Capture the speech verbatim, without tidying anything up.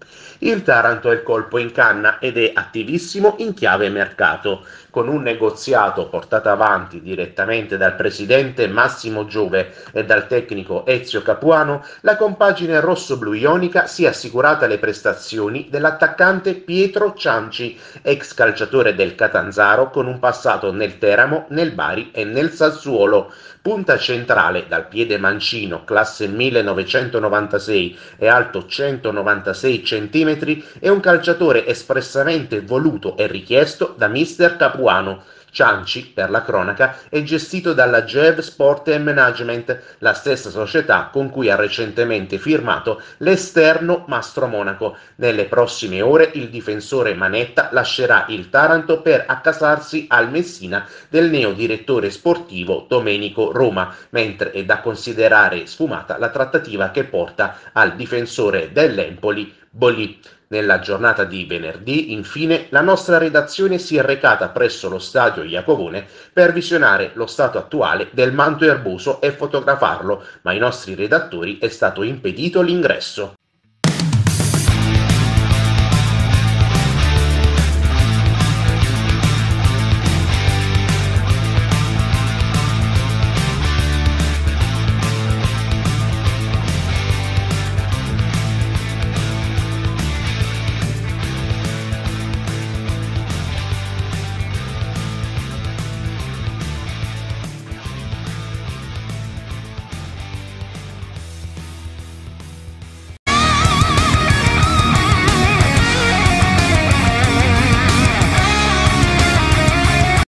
Il Taranto è il colpo in canna ed è attivissimo in chiave mercato, con un negoziato portato avanti direttamente dal presidente Massimo Giove e dal tecnico Ezio Capuano. La compagine rosso-blu-ionica si è assicurata le prestazioni dell'attaccante Pietro Cianci, ex calciatore del Catanzaro con un passato nel Teramo, nel Bari e nel Sassuolo. Punta centrale dal piede mancino, classe millenovecentonovantasei e alto centonovantasei centimetri, è un calciatore espressamente voluto e richiesto da mister Capuano. Cianci, per la cronaca, è gestito dalla Gev Sport and Management, la stessa società con cui ha recentemente firmato l'esterno Mastro Monaco. Nelle prossime ore il difensore Manetta lascerà il Taranto per accasarsi al Messina del neo direttore sportivo Domenico Roma, mentre è da considerare sfumata la trattativa che porta al difensore dell'Empoli Bolì. Nella giornata di venerdì, infine, la nostra redazione si è recata presso lo stadio Iacovone per visionare lo stato attuale del manto erboso e fotografarlo, ma ai nostri redattori è stato impedito l'ingresso.